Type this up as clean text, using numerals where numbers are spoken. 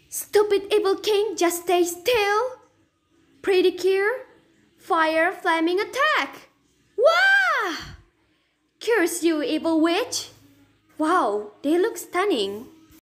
Stupid evil king, just stay still. Pretty cure. Fire flaming attack. Wow! Curse you, evil witch. Wow, they look stunning.